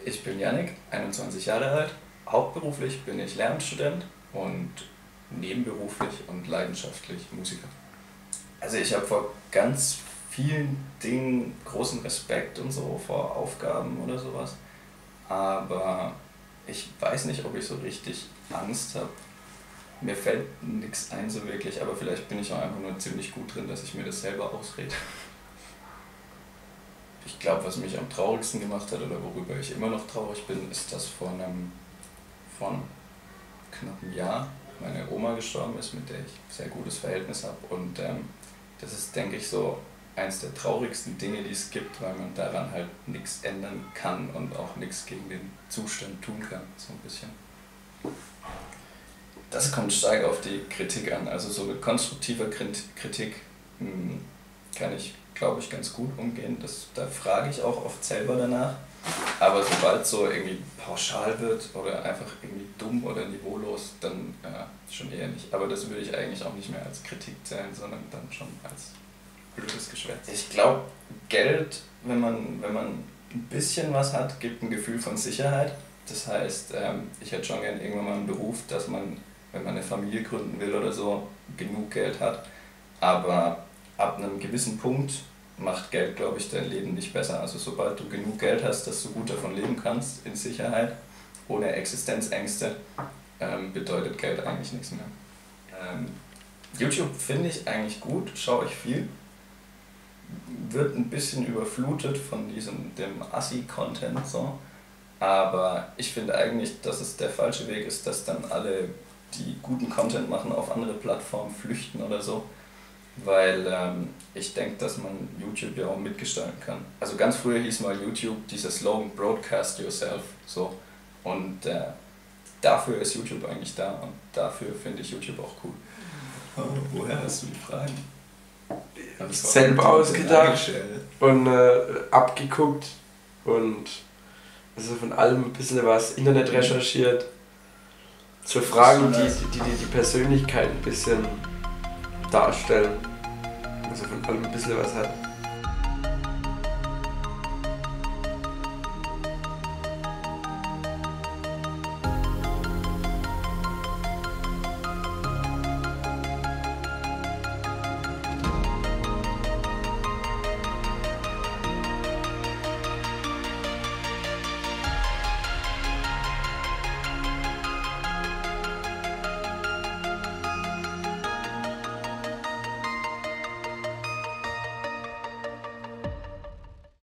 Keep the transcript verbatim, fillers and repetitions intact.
Ich bin Yannick, einundzwanzig Jahre alt. Hauptberuflich bin ich Lehramtsstudent und nebenberuflich und leidenschaftlich Musiker. Also ich habe vor ganz vielen Dingen großen Respekt und so, vor Aufgaben oder sowas. Aber ich weiß nicht, ob ich so richtig Angst habe. Mir fällt nichts ein so wirklich, aber vielleicht bin ich auch einfach nur ziemlich gut drin, dass ich mir das selber ausrede. Ich glaube, was mich am traurigsten gemacht hat oder worüber ich immer noch traurig bin, ist, dass vor einem, vor einem knappen Jahr meine Oma gestorben ist, mit der ich ein sehr gutes Verhältnis habe. Und ähm, das ist, denke ich, so eins der traurigsten Dinge, die es gibt, weil man daran halt nichts ändern kann und auch nichts gegen den Zustand tun kann, so ein bisschen. Das kommt stark auf die Kritik an. Also so mit konstruktiver Kritik mh, kann ich, glaube ich, ganz gut umgehen. Das, da frage ich auch oft selber danach. Aber sobald so irgendwie pauschal wird oder einfach irgendwie dumm oder niveaulos, dann äh, schon eher nicht. Aber das würde ich eigentlich auch nicht mehr als Kritik zählen, sondern dann schon als blödes Geschwätz. Ich glaube, Geld, wenn man, wenn man ein bisschen was hat, gibt ein Gefühl von Sicherheit. Das heißt, ähm, ich hätte schon gern irgendwann mal einen Beruf, dass man, wenn man eine Familie gründen will oder so, genug Geld hat. Aber ab einem gewissen Punkt macht Geld, glaube ich, dein Leben nicht besser. Also sobald du genug Geld hast, dass du gut davon leben kannst, in Sicherheit, ohne Existenzängste, ähm, bedeutet Geld eigentlich nichts mehr. Ähm, YouTube finde ich eigentlich gut, schaue ich viel. Wird ein bisschen überflutet von diesem dem Assi-Content so. Aber ich finde eigentlich, dass es der falsche Weg ist, dass dann alle, die guten Content machen, auf andere Plattformen flüchten oder so. Weil ähm, ich denke, dass man YouTube ja auch mitgestalten kann. Also ganz früher hieß mal YouTube dieser Slogan Broadcast Yourself. So. Und äh, dafür ist YouTube eigentlich da und dafür finde ich YouTube auch cool. Oh, woher hast du die Fragen? Selber ausgedacht und äh, abgeguckt und also von allem ein bisschen was Internet recherchiert. So Fragen, die die, die die Persönlichkeit ein bisschen darstellen. Also von allem ein bisschen was hat.